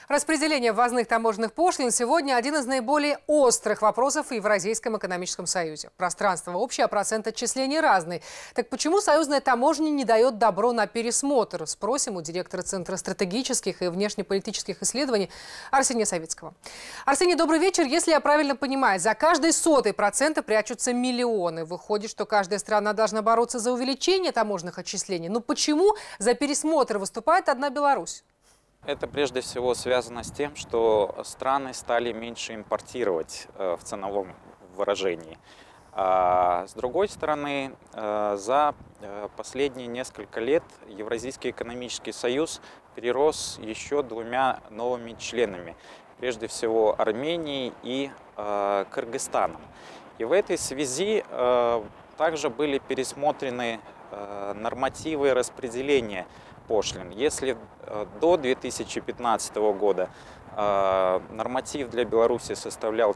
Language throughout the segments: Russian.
Распределение ввозных таможенных пошлин сегодня один из наиболее острых вопросов в Евразийском экономическом союзе. Пространство общее, а процент отчислений разный. Так почему союзная таможня не дает добро на пересмотр? Спросим у директора Центра стратегических и внешнеполитических исследований Арсения Савицкого. Арсений, добрый вечер. Если я правильно понимаю, за каждый 0,01% прячутся миллионы. Выходит, что каждая страна должна бороться за увеличение таможенных отчислений. Но почему за пересмотр выступает одна Беларусь? Это прежде всего связано с тем, что страны стали меньше импортировать в ценовом выражении. А с другой стороны, за последние несколько лет Евразийский экономический союз перерос еще 2 новыми членами, прежде всего Арменией и Кыргызстаном. И в этой связи также были пересмотрены нормативы распределения пошлин. Если до 2015 года норматив для Беларуси составлял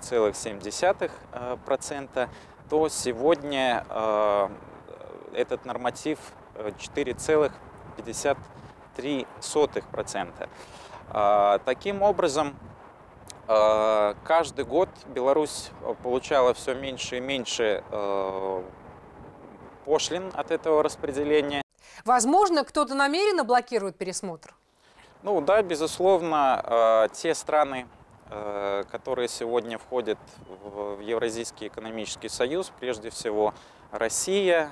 4,7%, то сегодня этот норматив 4,53%. Таким образом, каждый год Беларусь получала все меньше и меньше пошлин от этого распределения. Возможно, кто-то намеренно блокирует пересмотр? Ну да, безусловно, те страны, которые сегодня входят в Евразийский экономический союз, прежде всего Россия.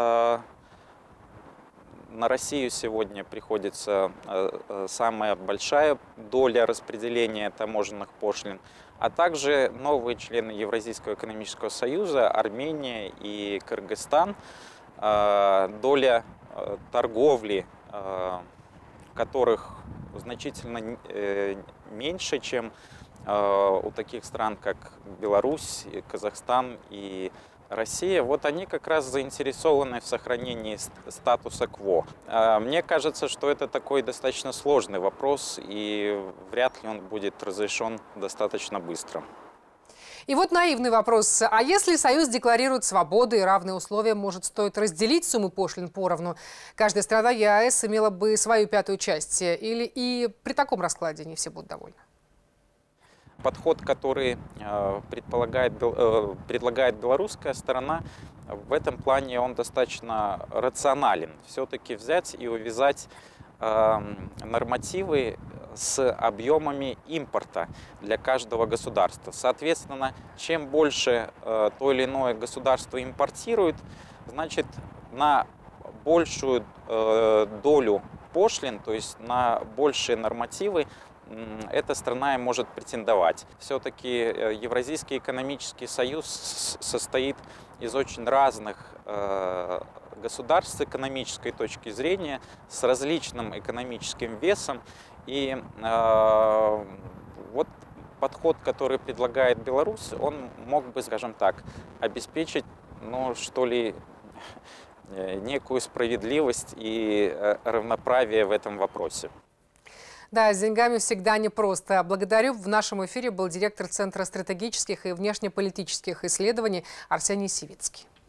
На Россию сегодня приходится самая большая доля распределения таможенных пошлин, а также новые члены Евразийского экономического союза, Армения и Кыргызстан. Доля торговли, в которых значительно меньше, чем у таких стран, как Беларусь, Казахстан и Россия, вот они как раз заинтересованы в сохранении статуса кво. Мне кажется, что это такой достаточно сложный вопрос, и вряд ли он будет разрешен достаточно быстро. И вот наивный вопрос. А если Союз декларирует свободу и равные условия, может, стоит разделить суммы пошлин поровну? Каждая страна ЕАЭС имела бы свою 5-ю часть. Или и при таком раскладе не все будут довольны? Подход, который предлагает белорусская сторона, в этом плане он достаточно рационален. Все-таки взять и увязать нормативы с объемами импорта для каждого государства. Соответственно, чем больше то или иное государство импортирует, значит, на большую долю пошлин, то есть на большие нормативы, эта страна и может претендовать. Все-таки Евразийский экономический союз состоит из очень разных государств с экономической точки зрения, с различным экономическим весом. И вот подход, который предлагает Беларусь, он мог бы, скажем так, обеспечить, ну, что ли, некую справедливость и равноправие в этом вопросе. Да, с деньгами всегда непросто. Благодарю. В нашем эфире был директор Центра стратегических и внешнеполитических исследований Арсений Савицкий.